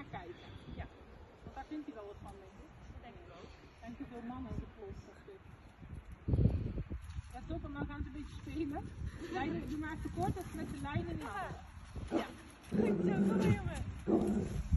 naar kijken. Ja. Want daar vindt hij wel wat van, denk ik. Dat denk ik ook. Er zijn te veel mannen in de klos, dacht ik. Ja, top, en dan gaan ze een beetje spelen. Lijnen, doe maar even kort, dat met de lijnen in. Ja. Goed zo, kom maar jongen.